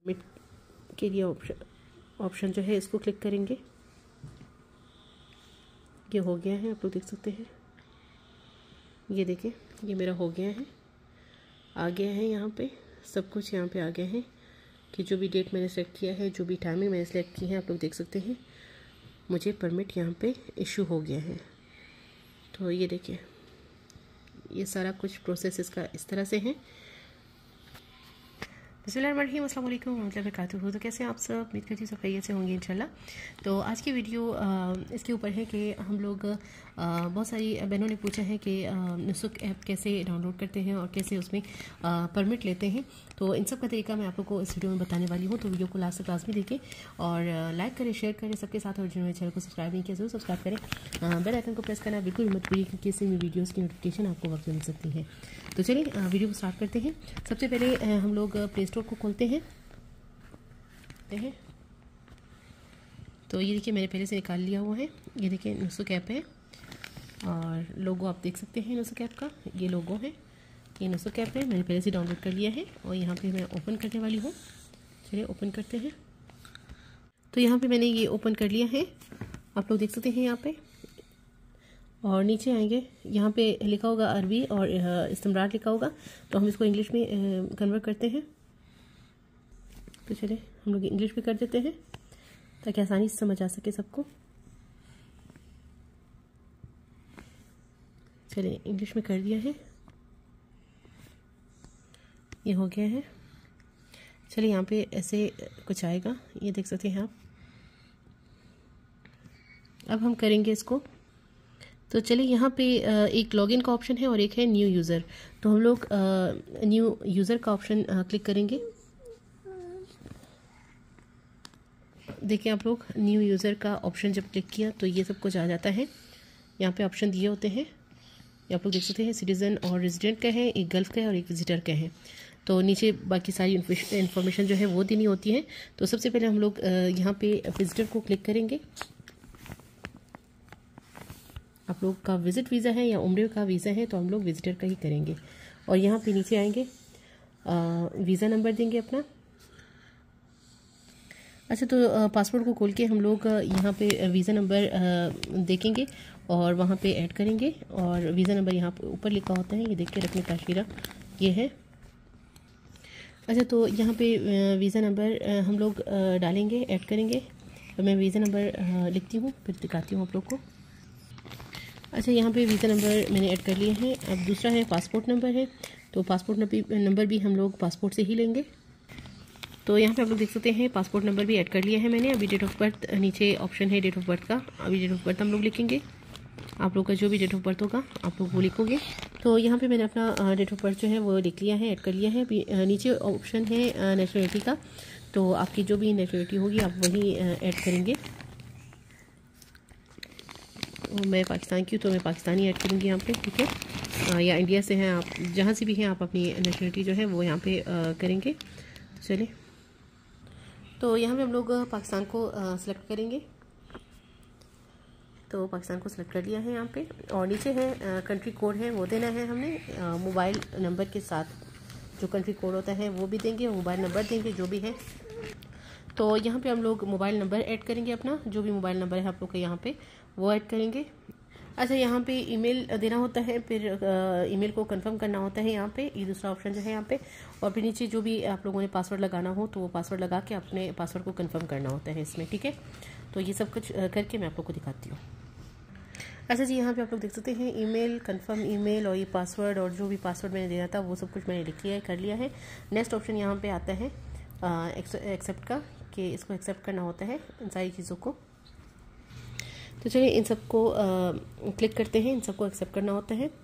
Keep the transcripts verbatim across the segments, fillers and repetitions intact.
मिट के लिए ऑप्शन ऑप्शन जो है इसको क्लिक करेंगे। ये हो गया है, आप लोग देख सकते हैं। ये देखिए, ये मेरा हो गया है, आ गया है। यहाँ पे सब कुछ यहाँ पे आ गया है कि जो भी डेट मैंने सेलेक्ट किया है, जो भी टाइमिंग मैंने सेलेक्ट की है, आप लोग देख सकते हैं मुझे परमिट यहाँ पे इशू हो गया है। तो ये देखिए, ये सारा कुछ प्रोसेस इसका इस तरह से है। बिस्मिल्लाहिर्रहमानिर्रहीम, अस्सलाम वालेकुम वरहमतुल्लाहि वबरकातुहू। तो कैसे आप सब, उम्मीद करती हूँ सब खैरियत से होंगे इंशाल्लाह। तो आज की वीडियो आ, इसके ऊपर है कि हम लोग आ, बहुत सारी बहनों ने पूछा है कि नुसुक ऐप कैसे डाउनलोड करते हैं और कैसे उसमें आ, परमिट लेते हैं। तो इन सब का तरीका मैं आप लोग को इस वीडियो में बताने वाली हूँ। तो वीडियो को लास्ट तक लाजमी देखें और लाइक करें, शेयर करें सबके साथ, और जिन्होंने चैनल को सब्सक्राइब नहीं किया जरूर सब्सक्राइब करें। बेल आइकन को प्रेस करना बिल्कुल मत भूलिए, क्योंकि इससे भी वीडियोज़ की नोटिफिकेशन आपको वक्त मिल सकती है। तो चलिए वीडियो को स्टार्ट करते हैं। सबसे पहले हम लोग प्ले स्टोर को खोलते हैं। हैं तो ये देखिए, मैंने पहले से निकाल लिया हुआ है। ये देखिए नुसुक ऐप है और लोगो आप देख सकते हैं नुसुक ऐप का। ये लोगो है, ये नुसुक ऐप है, मैंने पहले से डाउनलोड कर लिया है और यहाँ पे मैं ओपन करने वाली हूँ। चलिए ओपन करते हैं। तो यहाँ पे मैंने ये ओपन कर लिया है, आप लोग देख सकते हैं यहाँ पे। और नीचे आएंगे, यहाँ पे लिखा होगा अरबी और इस्तेमाल लिखा होगा, तो हम इसको इंग्लिश में कन्वर्ट करते हैं। तो चलिए हम लोग इंग्लिश में कर देते हैं ताकि आसानी से समझ आ सके सबको। चलिए इंग्लिश में कर दिया है, ये हो गया है। चलिए यहाँ पे ऐसे कुछ आएगा, ये देख सकते हैं आप। अब हम करेंगे इसको। तो चलिए यहाँ पे एक लॉगिन का ऑप्शन है और एक है न्यू यूज़र। तो हम लोग न्यू यूज़र का ऑप्शन क्लिक करेंगे। देखिए आप लोग, न्यू यूज़र का ऑप्शन जब क्लिक किया तो ये सब कुछ आ जाता है। यहाँ पे ऑप्शन दिए होते हैं, ये आप लोग देख सकते हैं। सिटीज़न और रेजिडेंट का है, एक गल्फ का है और एक विजिटर का है। तो नीचे बाकी सारी इन्फॉर्मेशन जो है वो देनी होती है। तो सबसे पहले हम लोग यहाँ पे विजिटर को क्लिक करेंगे। आप लोग का विजिट वीज़ा है या उम्र का वीज़ा है तो हम लोग विजिटर का ही करेंगे। और यहाँ पे नीचे आएंगे, वीज़ा नंबर देंगे अपना। अच्छा, तो पासपोर्ट को खोल के हम लोग यहाँ पे वीज़ा नंबर देखेंगे और वहाँ पे ऐड करेंगे। और वीज़ा नंबर यहाँ पे ऊपर लिखा होता है, ये देख के रखने ताशीरा ये है। अच्छा, तो यहाँ पे वीज़ा नंबर हम लोग डालेंगे, ऐड करेंगे। तो मैं वीज़ा नंबर लिखती हूँ, फिर दिखाती हूँ आप लोग को। अच्छा, यहाँ पे वीज़ा नंबर मैंने ऐड कर लिया है। अब दूसरा है पासपोर्ट नंबर है, तो पासपोर्ट नंबर भी हम लोग पासपोर्ट से ही लेंगे। तो यहाँ पे आप लोग देख सकते हैं पासपोर्ट नंबर भी ऐड कर लिया है मैंने। अभी डेट ऑफ बर्थ नीचे ऑप्शन है डेट ऑफ बर्थ का, अभी डेट ऑफ बर्थ हम लोग लिखेंगे। आप लोग का जो भी डेट ऑफ बर्थ होगा आप लोग वो लिखोगे। तो यहाँ पे मैंने अपना डेट ऑफ बर्थ जो है वो लिख लिया है, ऐड कर लिया है। नीचे ऑप्शन है नेशनलिटी का, तो आपकी जो भी नेशनलिटी होगी आप वही ऐड करेंगे। मैं पाकिस्तान की हूँ तो मैं पाकिस्तानी ऐड करूँगी यहाँ पे, ठीक है। या इंडिया से हैं आप, जहाँ से भी हैं आप अपनी नेशनलिटी जो है वो यहाँ पे करेंगे। चलिए, तो यहाँ पे हम लोग पाकिस्तान को सिलेक्ट करेंगे। तो पाकिस्तान को सिलेक्ट कर लिया है यहाँ पे। और नीचे है कंट्री कोड है, वो देना है हमने। मोबाइल नंबर के साथ जो कंट्री कोड होता है वो भी देंगे, मोबाइल नंबर देंगे जो भी है। तो यहाँ पे हम लोग मोबाइल नंबर ऐड करेंगे अपना, जो भी मोबाइल नंबर है आप लोग का यहाँ पे वो ऐड करेंगे। अच्छा, यहाँ पे ईमेल देना होता है, फिर ईमेल को कंफर्म करना होता है यहाँ पे, ये दूसरा ऑप्शन जो है यहाँ पे। और फिर नीचे जो भी आप लोगों ने पासवर्ड लगाना हो तो वो पासवर्ड लगा के अपने पासवर्ड को कंफर्म करना होता है इसमें, ठीक है। तो ये सब कुछ करके मैं आप लोग को दिखाती हूँ। अच्छा जी, यहाँ पे आप लोग देख सकते हैं ईमेल, कंफर्म ईमेल और ये पासवर्ड, और जो भी पासवर्ड मैंने देना था वो सब कुछ मैंने लिख लिया है, कर लिया है। नेक्स्ट ऑप्शन यहाँ पे आता है एक्सेप्ट का, कि इसको एक्सेप्ट करना होता है इन सारी चीज़ों को। तो चलिए इन सबको क्लिक करते हैं, इन सबको एक्सेप्ट करना होता है।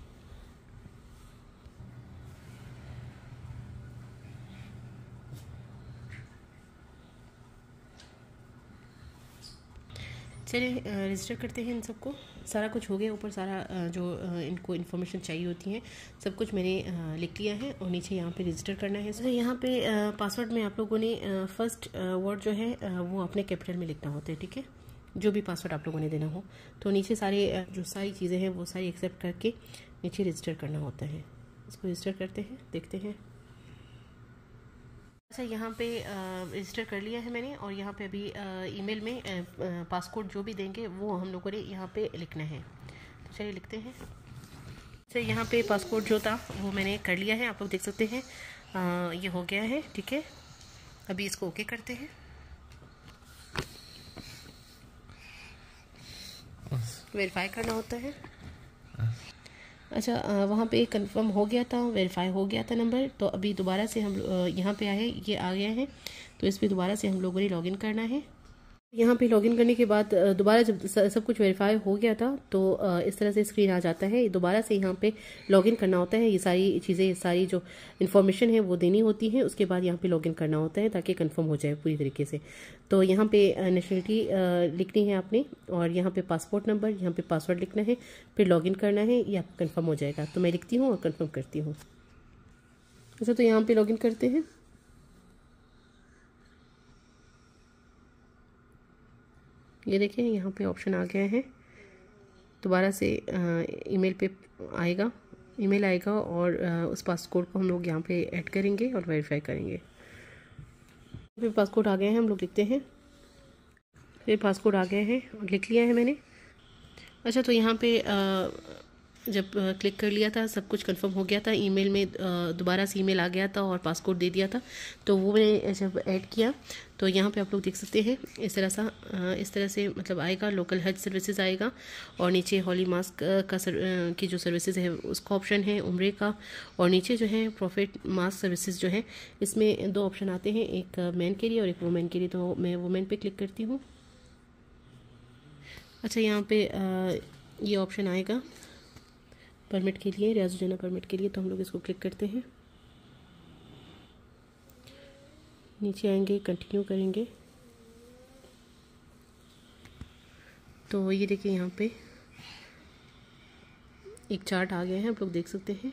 चलिए रजिस्टर करते हैं इन सबको। सारा कुछ हो गया, ऊपर सारा जो इनको इन्फॉर्मेशन चाहिए होती है सब कुछ मैंने लिख लिया है। और नीचे यहाँ पे रजिस्टर करना है। तो यहाँ पे पासवर्ड में आप लोगों ने फर्स्ट वर्ड जो है वो अपने कैपिटल में लिखना होता है, ठीक है, जो भी पासवर्ड आप लोगों ने देना हो। तो नीचे सारे जो सारी चीज़ें हैं वो सारी एक्सेप्ट करके नीचे रजिस्टर करना होता है। इसको रजिस्टर करते हैं, देखते हैं। अच्छा, यहाँ पे रजिस्टर कर लिया है मैंने, और यहाँ पे अभी ईमेल में पासकोड जो भी देंगे वो हम लोगों ने यहाँ पे लिखना है। तो चलिए लिखते हैं। अच्छा, यहाँ पे पासकोड जो था वो मैंने कर लिया है, आप लोग देख सकते हैं। आ, ये हो गया है, ठीक है। अभी इसको ओके करते हैं। वेरीफाई करना होता है। अच्छा, वहाँ पे कंफर्म हो गया था, वेरीफाई हो गया था नंबर। तो अभी दोबारा से हम यहाँ पे आए, ये आ गया है, तो इस पर दोबारा से हम लोगों ने लॉगिन करना है। यहाँ पे लॉगिन करने के बाद दोबारा जब सब कुछ वेरीफाई हो गया था तो इस तरह से स्क्रीन आ जाता है। दोबारा से यहाँ पे लॉगिन करना होता है, ये सारी चीज़ें, सारी जो इन्फॉर्मेशन है वो देनी होती है। उसके बाद यहाँ पे लॉगिन करना होता है ताकि कंफर्म हो जाए पूरी तरीके से। तो यहाँ पे नेशनलिटी लिखनी है आपने, और यहाँ पे पासपोर्ट नंबर, यहाँ पे पासवर्ड लिखना है, फिर लॉगिन करना है, ये आपका कन्फर्म हो जाएगा। तो मैं लिखती हूँ और कन्फर्म करती हूँ। अच्छा, तो यहाँ पर लॉगिन करते हैं। ये देखिए, यहाँ पे ऑप्शन आ गया है। दोबारा से ईमेल पे आएगा, ईमेल आएगा, और उस पासकोड को हम लोग यहाँ पे ऐड करेंगे और वेरीफाई करेंगे। फिर पासकोड आ गया है, हम लोग लिखते हैं। फिर पासकोड आ गया है और लिख लिया है मैंने। अच्छा, तो यहाँ पे आ, जब क्लिक कर लिया था, सब कुछ कंफर्म हो गया था। ईमेल में दोबारा से ईमेल आ गया था और पासकोड दे दिया था। तो वो मैंने जब ऐड किया तो यहाँ पे आप लोग देख सकते हैं, इस तरह सा इस तरह से मतलब आएगा। लोकल हज सर्विसेज आएगा, और नीचे हॉली मास्क का सर, की जो सर्विसेज है उसका ऑप्शन है, उम्रे का, और नीचे जो है प्रॉफिट मास्क सर्विसेज जो है, इसमें दो ऑप्शन आते हैं, एक मैन के लिए और एक वुमेन के लिए। तो मैं वुमेन पे क्लिक करती हूँ। अच्छा, यहाँ पे ये ऑप्शन आएगा परमिट के लिए, रियाजुल परमिट के लिए। तो हम लोग इसको क्लिक करते हैं, नीचे आएंगे, कंटिन्यू करेंगे। तो ये देखिए, यहाँ पे एक चार्ट आ गया है, आप लोग देख सकते हैं।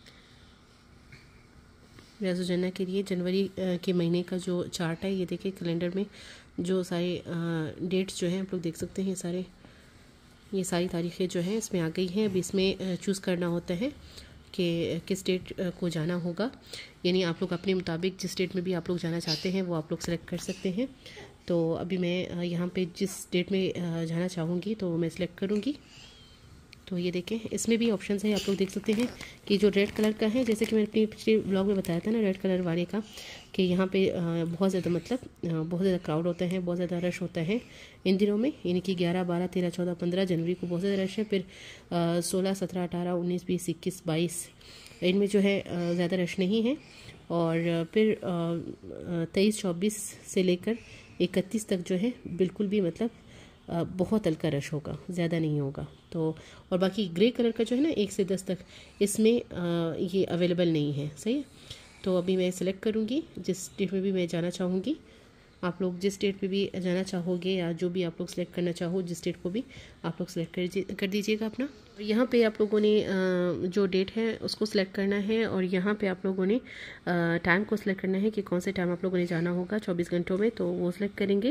रियाजुल के लिए जनवरी के महीने का जो चार्ट है, ये देखिए कैलेंडर में जो सारे डेट्स जो हैं आप लोग देख सकते हैं। सारे ये सारी तारीखें जो हैं इसमें आ गई हैं। अब इसमें चूज़ करना होता है कि किस डेट को जाना होगा, यानी आप लोग अपने मुताबिक जिस डेट में भी आप लोग जाना चाहते हैं वो आप लोग सेलेक्ट कर सकते हैं। तो अभी मैं यहाँ पे जिस डेट में जाना चाहूँगी तो मैं सिलेक्ट करूँगी। तो ये देखें, इसमें भी ऑप्शंस है, आप लोग देख सकते हैं कि जो रेड कलर का है, जैसे कि मैंने अपनी पिछले ब्लॉग में बताया था ना रेड कलर वाले का, कि यहाँ पे बहुत ज़्यादा मतलब बहुत ज़्यादा क्राउड होता है, बहुत ज़्यादा रश होता है इन दिनों में, यानी कि ग्यारह बारह तेरह चौदह पंद्रह जनवरी को बहुत ज़्यादा रश है। फिर सोलह सत्रह अठारह उन्नीस बीस इक्कीस बाईस इनमें जो है ज़्यादा रश नहीं है, और फिर तेईस चौबीस से लेकर इकतीस तक जो है बिल्कुल भी मतलब बहुत हल्का रश होगा, ज़्यादा नहीं होगा। तो और बाकी ग्रे कलर का जो है ना एक से दस तक, इसमें ये अवेलेबल नहीं है, सही है। तो अभी मैं सिलेक्ट करूँगी जिस डेट में भी मैं जाना चाहूँगी। आप लोग जिस डेट पे भी जाना चाहोगे या जो भी आप लोग सेलेक्ट करना चाहो, जिस डेट को भी आप लोग सेलेक्ट कर कर दीजिएगा अपना। यहाँ पे आप लोगों ने जो डेट है उसको सिलेक्ट करना है, और यहाँ पे आप लोगों ने टाइम को सिलेक्ट करना है कि कौन से टाइम आप लोगों ने जाना होगा चौबीस घंटों में, तो वो सिलेक्ट करेंगे।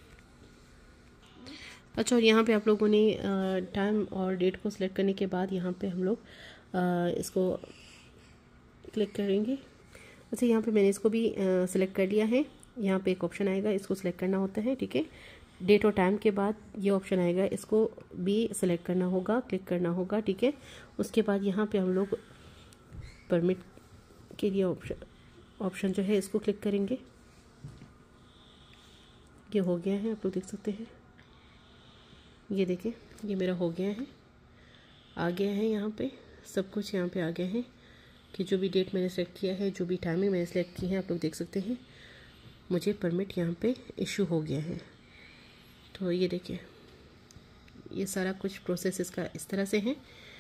अच्छा, और यहाँ पे आप लोगों ने टाइम और डेट को सिलेक्ट करने के बाद यहाँ पे हम लोग इसको क्लिक करेंगे। अच्छा, यहाँ पे मैंने इसको भी सिलेक्ट कर लिया है। यहाँ पे एक ऑप्शन आएगा, इसको सिलेक्ट करना होता है, ठीक है। डेट और टाइम के बाद ये ऑप्शन आएगा, इसको भी सिलेक्ट करना होगा, क्लिक करना होगा, ठीक है। उसके बाद यहाँ पे हम लोग परमिट के लिए ऑप्शन ऑप्शन जो है इसको क्लिक करेंगे। ये हो गया है, आप लोग देख सकते हैं। ये देखें, ये मेरा हो गया है, आ गया है। यहाँ पे सब कुछ यहाँ पे आ गया है कि जो भी डेट मैंने सेलेक्ट किया है, जो भी टाइमिंग मैंने सेलेक्ट की है, आप लोग देख सकते हैं मुझे परमिट यहाँ पे इशू हो गया है। तो ये देखिए, ये सारा कुछ प्रोसेस इसका इस तरह से है।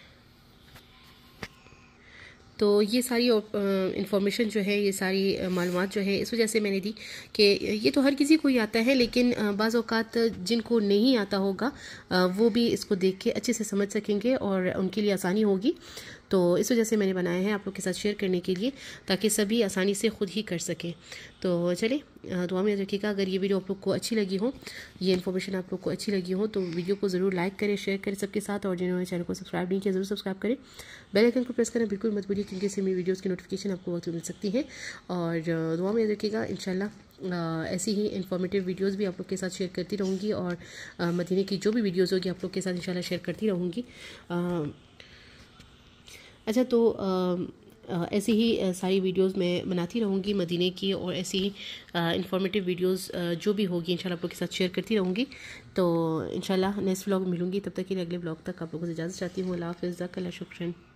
तो ये सारी इंफॉर्मेशन जो है, ये सारी मालूमात जो है इस वजह से मैंने दी कि ये तो हर किसी को ही आता है, लेकिन बाज़ औक़ात जिनको नहीं आता होगा वो भी इसको देख के अच्छे से समझ सकेंगे और उनके लिए आसानी होगी। तो इस वजह से मैंने बनाया है आप लोग के साथ शेयर करने के लिए, ताकि सभी आसानी से ख़ुद ही कर सकें। तो चलिए दुआ में याद रखिएगा। अगर ये वीडियो आप लोग को अच्छी लगी हो, ये इन्फॉर्मेशन आप लोग को अच्छी लगी हो, तो वीडियो को ज़रूर लाइक करें, शेयर करें सबके साथ, और जिन्होंने चैनल को सब्सक्राइब नहीं किया ज़रूर सब्सक्राइब करें। बेल आइकन को प्रेस करना बिल्कुल मत भूलिए, क्योंकि इससे मेरी वीडियोज़ की नोटिफिकेशन आपको वक्त मिल सकती है। और दुआ में याद रखिएगा, इंशाल्लाह ऐसी ही इन्फॉर्मेटिव वीडियोस भी आप लोग के साथ शेयर करती रहूँगी, और मदीने की जो भी वीडियोस होगी आप लोग के साथ इंशाल्लाह शेयर करती रहूँगी। अच्छा, तो ऐसी ही सारी वीडियोस मैं बनाती रहूँगी मदीने की, और ऐसी ही इन्फॉर्मेटिव वीडियोस जो भी होगी इंशाल्लाह आप लोग के साथ शेयर करती रहूँगी। तो इंशाल्लाह नेक्स्ट व्लॉग मिलूँगी, तब तक के लिए अगले व्लॉग तक आप लोगों से इजाज़त चाहती हूँ। अल्लाह हाफ़िज़, जज़ाकल्लाह शुक्रन।